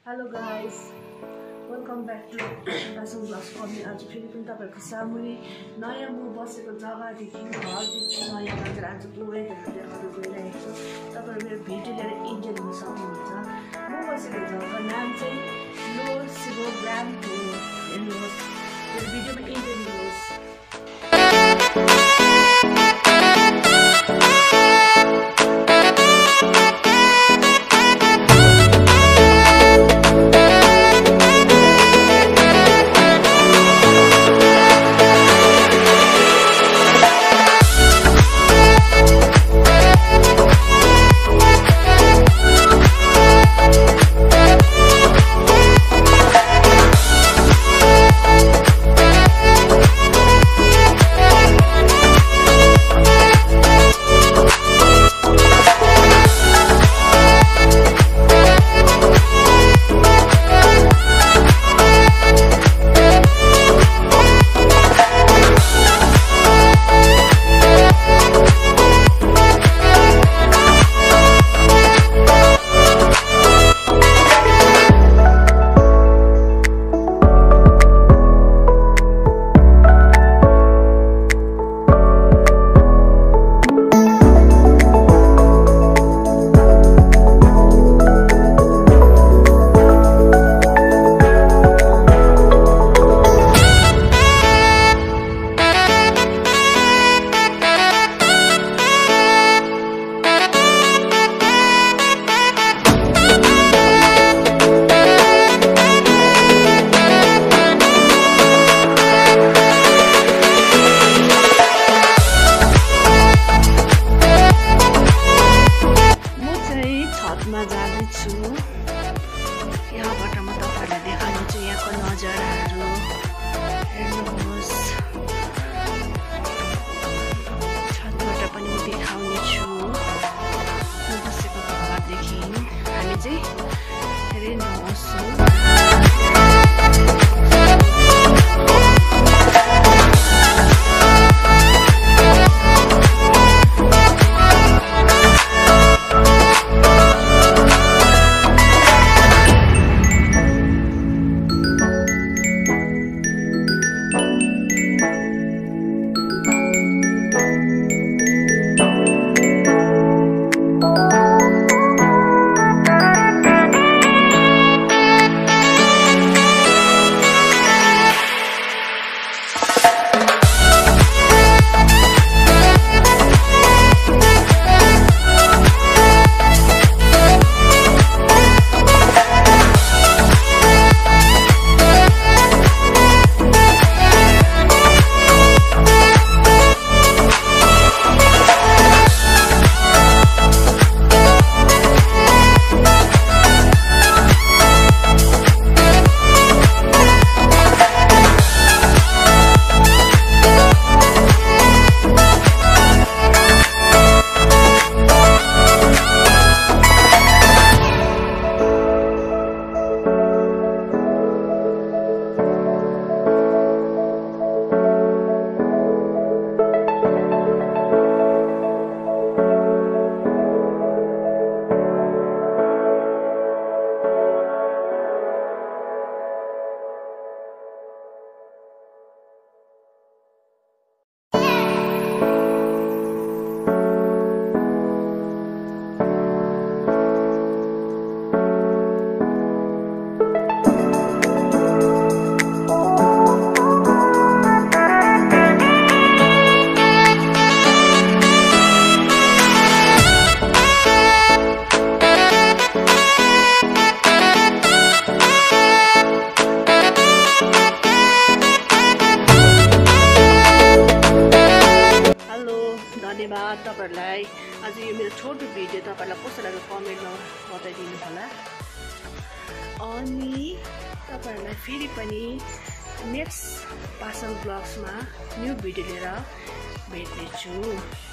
Hello guys, welcome back to Passion Vlogs. आज फेरि पनि तपाईहरुको सामुने नयाँ म बसेको जग्गादेखि घरदेखि नयाँ मात्र आजको वेदर देखाउन गइरहेको छु। तपाईहरु मेरो भिडियो लिएर इन्जोय गर्न सक्नुहुन्छ। म बसेको जग्गाको नाम चाहिँ लोवर सिभोग्राम हो। हेर्नुहोस्, यो भिडियोमा इन्जोय गर्नुहोस्। यहाँबाट म तपाईहरुलाई देखाउँछु यहाँको नजाराहरु। हेर्नुहोस्, छतबाट पनि म देखाउने छु। म बसेको घरदेखि हामी चाहिँ हेर्नुहोस्। धन्यवाद तपाईहरुलाई। आज यो मेरो छोटो भिडियो तपाईहरुलाई कस्तो लाग्यो कमेन्टमा बताइदिनु होला। अनि तपाईहरुलाई फेरि पनि नेक्स्ट पासन ब्लग्समा न्यू भिडियो लिएर भेट्नेछु।